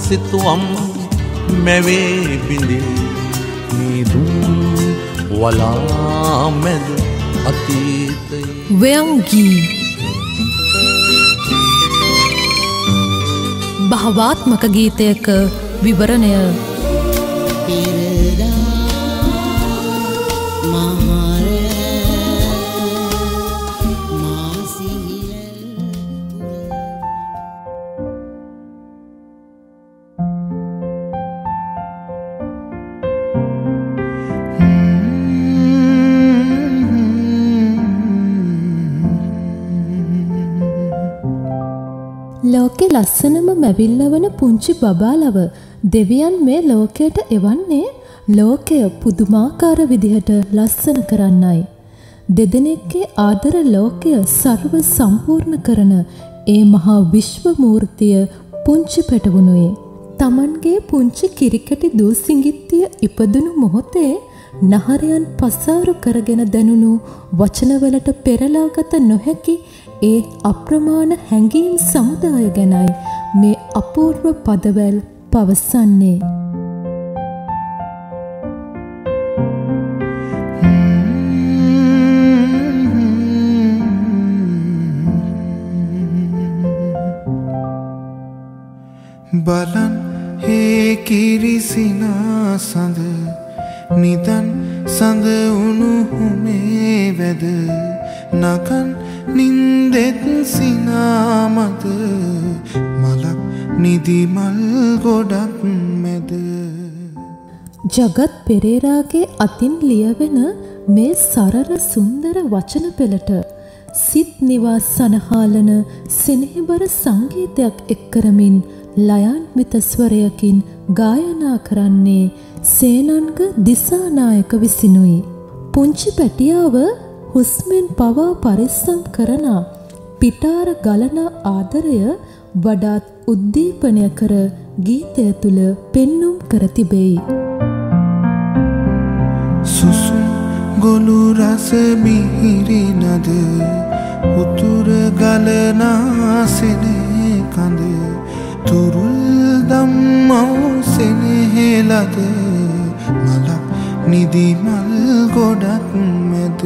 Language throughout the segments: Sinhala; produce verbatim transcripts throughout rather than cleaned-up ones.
සිතුවම් මැවේ බිඳින් නීදුම් වලා මැද අතීතයේ ව්‍යංගී භාවාත්මක ගීතයක විවරණය. ලෝකෙ ලස්සනම මැවිල්ලවන පුංචි බබාලව දෙවියන් මේ ලෝකයට එවන්නේ ලෝකය පුදුමාකාර විදිහට ලස්සන කරන්නයි. දෙදෙනෙක්ගේ ආදර ලෝකය සර්ව සම්පූර්ණ කරන ඒ මහා විශ්ව මූර්තිය පුංචි පැටවුණුවේ. Tamanගේ පුංචි කිරිකැටි දූ සිඟිත්තිය ඉපදුණු මොහොතේ නහරයන් පසාරු කරගෙන දැනුණු වචනවලට පෙරලාගත නොහැකි ඒ අප්‍රමාණ හැඟීම් සමුදාය ගැනයි මේ අපූර්ව පදවැල් පවසන්නේ. බලන් හේ කිරිසිනා සඳ නිදන් සඳ උණුහුමේ වැද නකන් නින්දෙත් සිනාමද මලක් නිදිමල් ගොඩක් මැද. ජගත් පෙරේරාගේ අතින් ලියවෙන මේ සරල සුන්දර වචන පෙළට සිත් නිවාස සනහාලන සෙනෙහබර සංගීතයක් එක්කරමින් ලයාන්විත ස්වරයකින් ගායනා කරන්නේ සේනන්ග දිසානායක විසිනුයි. පුංචි පැටියාව හුස්මෙන් පවා පරිස්සම් කරන පිටාර ගලන ආදරය වඩාත් උද්දීපනය කර ගීතය තුල පෙන්눔 කර තිබෙයි. සුසුම් ගොළු රස මිහිරි නද උතුර ගලනා සෙනෙහ කඳ තුරුල් දම්මව සෙනෙහෙලද මලක් නිදිමල් ගොඩක් මැද.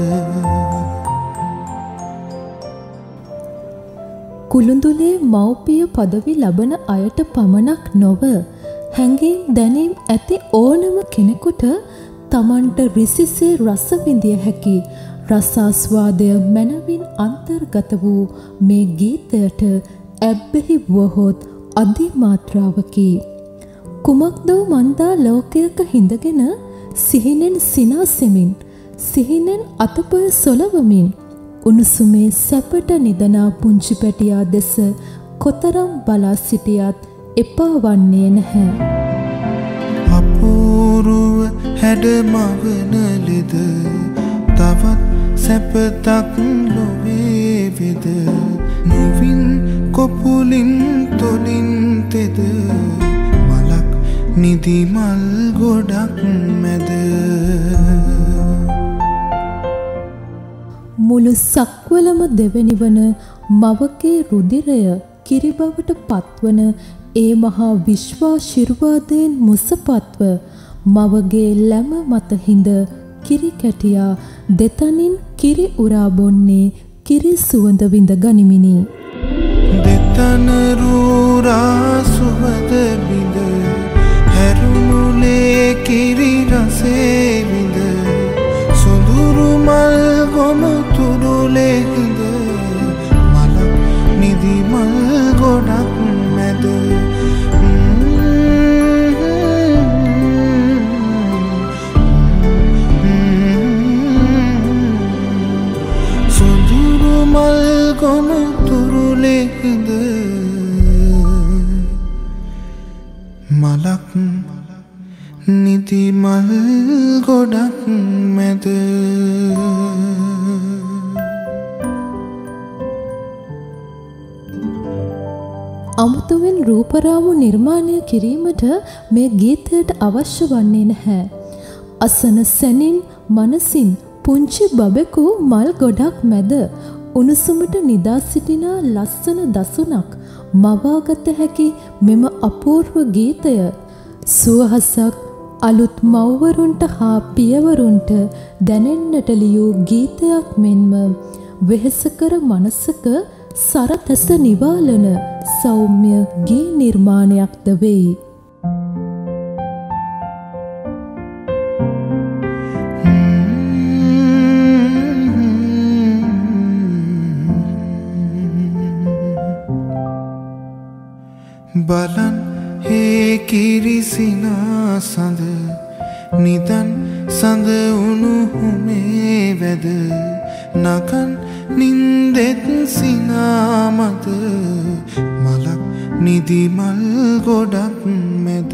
කුළුඳුලේ මව්පිය පදවි ලබන අයට පමණක් නොව හැඟීම් දැනීම් ඇති ඕනම කෙනෙකුට තමන්ට රිසිසේ රස විඳිය හැකි රසාස්වාදය මනවින් අන්තර්ගත වූ මේ ගීතයට ඇබ්බැහි වුවහොත් අධිමාත්‍රාවකි. කුමක්දෝ මන්දා ලෝකයක හිඳගෙන සිහිනෙන් සිනාසෙමින් සිහිනෙන් අතපය සොලවමින් උණුසුමේ සැපට නිදනා පුංචි පැටියා දෙස කොතරම් බලා සිටියත් එපා වන්නේ නැහැ. අපූරුව හැඩමවන ලෙද තවත් සැපතක් ලොවේ වෙද නොවින් කොපුලින් තොලින් තෙද මලක් නිදිමල් ගොඩක් මැද. මුළු සක්වලම දෙවැනි වන මවගේ රුධිරය කිරිබවට පත්වන ඒ මහා විශ්වාශිර්වාදයෙන් මුසපත්ව මවගේ ලැම මත හිඳ කිරි කැටියා දෙතනින් කිරි උරා බොන්නේ කිරි සුවඳ විඳ ගනිමිනි. දෙතන රූරා සුවඳ බිඳ හැරුණුලේ කිරි රසේ විඳ සොඳුරු මල් ගොම තුරුලේ හිඳ මලක් නිදිමල් ගොඩක් මැද. සොඳුරු මල් ගොම තුරුලේ හිඳ මලක් නිදිමල් ගොඩක් මැද. අමුතුවෙන් රූපරාමු නිර්මාණය කිරීමට මේ ගීතයට අවශ්‍ය වන්නේ නැහැ. අසන සැනින් මනසින් පුංචි බබෙකු මල් ගොඩක් මැද උණුසුමට නිදා සිටිනා ලස්සන දසුනක් මවාගත හැකි මෙම අපූර්ව ගීතය සුවහසක් අලුත් මව්වරුන්ට හා පියවරුන්ට දැනෙන්නට ලියූ ගීතයක් මෙන්ම වෙහෙසකර මනසක සරතැස නිවාලන සෞම්‍ය ගී නිර්මාණයක්ද වෙයි. බලන් හේ කිරිසිනා සඳ නිදන් සඳ උණුහුමේ වැද නගන් නින්දෙත් සිනාමද මලක් නිදි මල් ගොඩක් මැද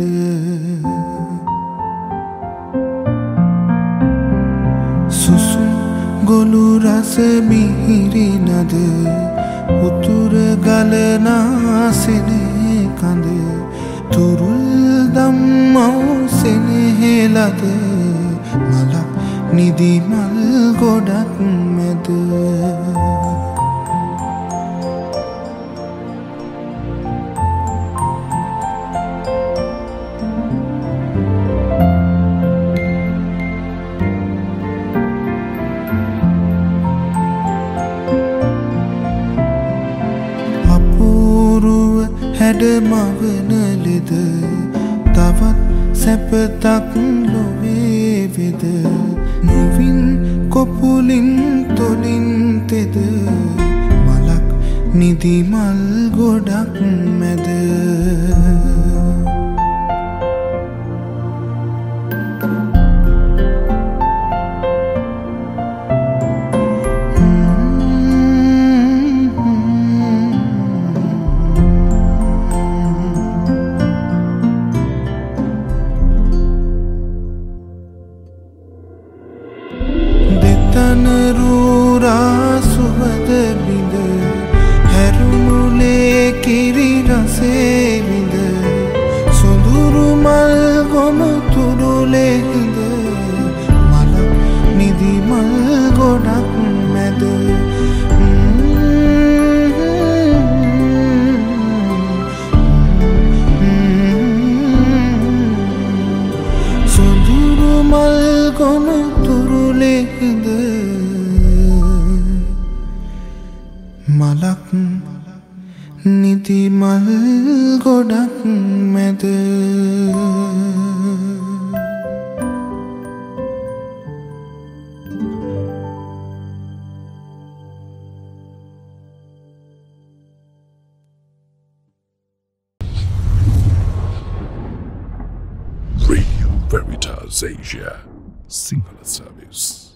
සුසුම් ගොළු රස මිහිරි නද උතුර ගලනා සෙනේ කඳ තුරුල් දම්මව් සෙනෙහෙලද මලක් නිදි මල් ගොඩක් මැද හැඩමවන ලෙද තවත් සැපතක් ලොවේ වෙද නොවින් කොපුලින් තොලින් තෙද මලක් නිදි මල් ගොඩක් මැද තනරුරා සුවඳ බිඳ හැරුණුලේ කිරි රසේ විඳ සොඳුරු මල් ගොම තුරුලේ හිඳ මලක් නිදි මල් ගොඩක් මැද සොඳුරු මල් ගොම තුරුලේ හිඳ මලක් නිදි මල් ගොඩක් මැද Radio Veritas Asia Sinhala Service